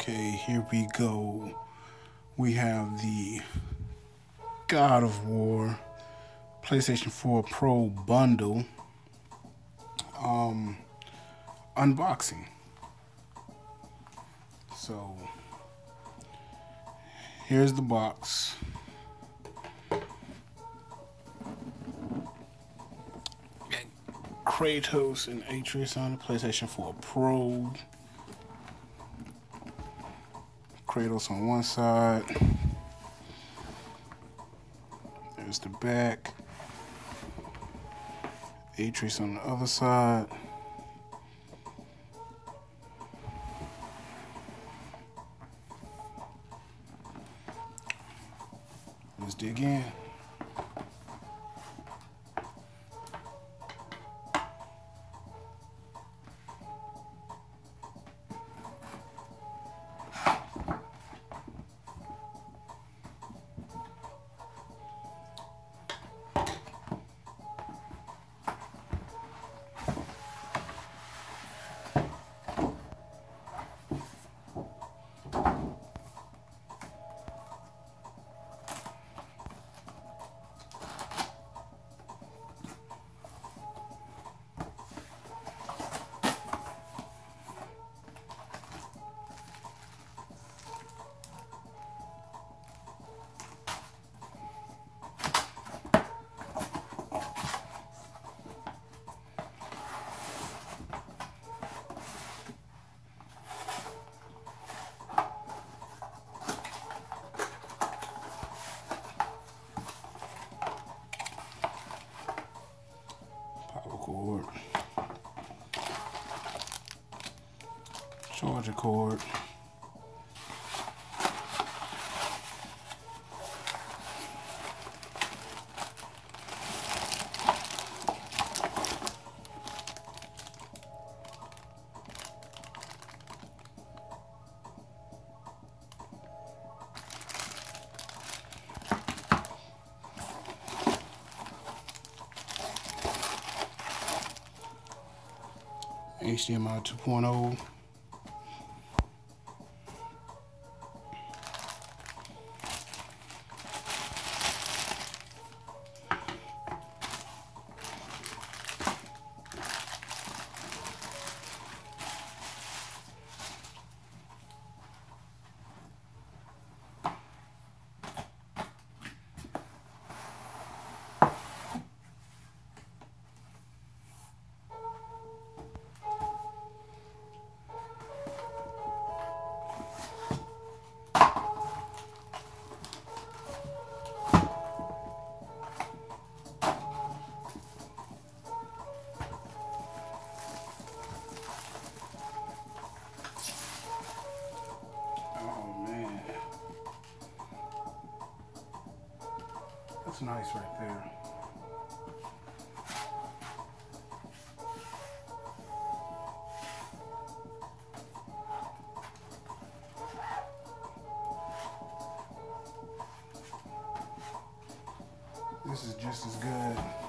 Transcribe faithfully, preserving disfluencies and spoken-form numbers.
Okay, here we go. We have the God of War PlayStation four Pro bundle um, unboxing. So here's the box. Kratos and Atreus on the PlayStation four Pro. Kratos on one side. There's the back. Atreus on the other side. Let's dig in. Cord, charger cord, H D M I two point oh. That's nice right there. This is just as good.